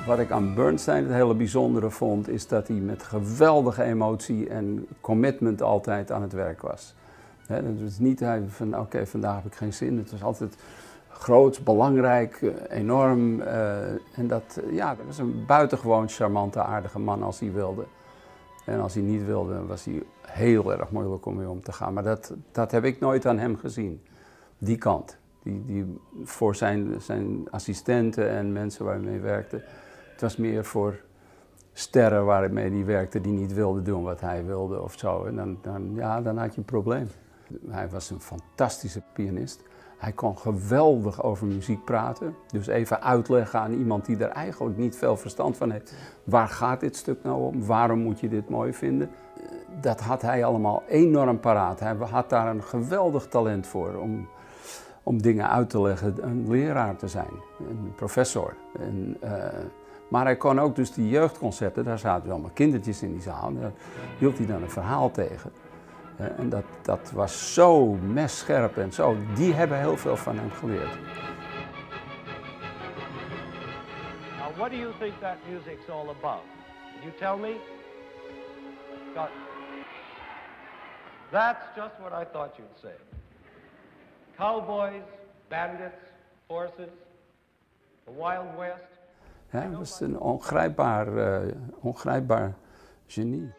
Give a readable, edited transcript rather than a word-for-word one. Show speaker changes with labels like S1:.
S1: Wat ik aan Bernstein het hele bijzondere vond, is dat hij met geweldige emotie en commitment altijd aan het werk was. Het was niet van oké, vandaag heb ik geen zin. Het was altijd groot, belangrijk, enorm. En dat was een buitengewoon charmante, aardige man als hij wilde. En als hij niet wilde, was hij heel erg moeilijk om mee om te gaan. Maar dat heb ik nooit aan hem gezien. Die kant. Die voor zijn assistenten en mensen waar hij mee werkte. Het was meer voor sterren waarmee hij werkte die niet wilden doen wat hij wilde of zo. En dan had je een probleem. Hij was een fantastische pianist. Hij kon geweldig over muziek praten. Dus even uitleggen aan iemand die er eigenlijk niet veel verstand van heeft. Waar gaat dit stuk nou om? Waarom moet je dit mooi vinden? Dat had hij allemaal enorm paraat. Hij had daar een geweldig talent voor om dingen uit te leggen. Een leraar te zijn, een professor. Maar hij kon ook dus die jeugdconcerten, daar zaten allemaal kindertjes in die zaal. Daar hield hij dan een verhaal tegen. En dat was zo messcherp en zo. Die hebben heel veel van hem geleerd.
S2: Now, what do you think that music's all about? Can you tell me? Scott. That's just what I thought you'd say. Cowboys, bandits, horses, the Wild West.
S1: Hij was een ongrijpbaar genie.